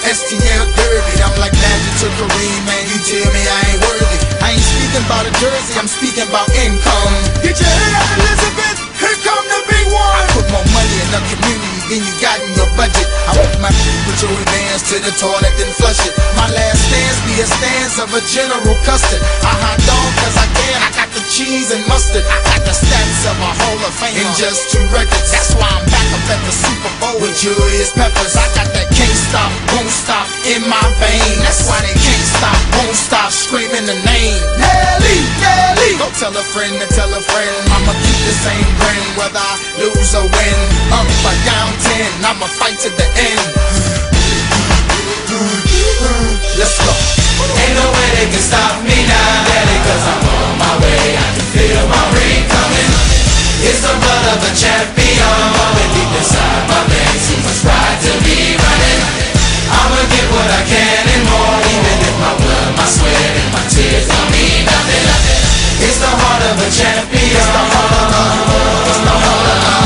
STL dirty. I'm like Magic to Kareem, man, you tell me I ain't worthy. I ain't speaking about a jersey, I'm speaking about income. Get your head up, Elizabeth, here come the big one. I put more money in the community than you got in your budget. I want my put your advance to the toilet, then flush it. My last stance be a stance of a General Custard. I hot dog cause I can, I got the cheese and mustard. I got the stats of a Hall of Fame in just 2 records. That's why I'm back up at the Super Bowl with Julius Peppers. I got that can't stop, won't stop in my vein. That's why they can't stop, won't stop screaming the name. Nelly, Nelly. Go tell a friend to tell a friend. I'ma keep the same grin whether I lose or win. Up or down 10, I'ma fight to the end. Let's go. Ain't no way they can stop me now, daddy, cause I'm on my way. I can feel my ring coming. It's the blood of a champion, moving deep inside my veins. Too much pride to be running. I'ma get what I can and more, even if my blood, my sweat, and my tears don't mean nothing. It's the heart of a champion. It's the heart of a It's the heart of a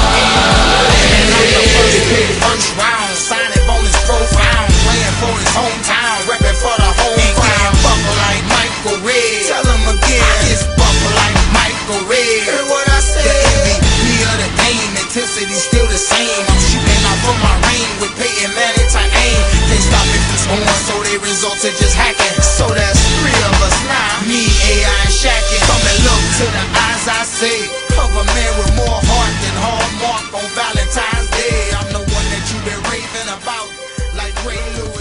First round, signing bonus profound, playing for his hometown, repping for the whole crowd. Buckle like Michael Red. Tell him again, it's buckle like Michael Red. Hear what I said? The MVP of the game, intensity still the same. I'm shooting out from my rain with Peyton Manning to aim. Can't stop me from scoring, so they results are just hacking. So that's 3 of us now, me, AI, and Shaqin'. Come and look to the eyes I say of a man with more heart than Hallmark on Valentine's Day. I'm the one that you've been raving about, like Ray Lewis.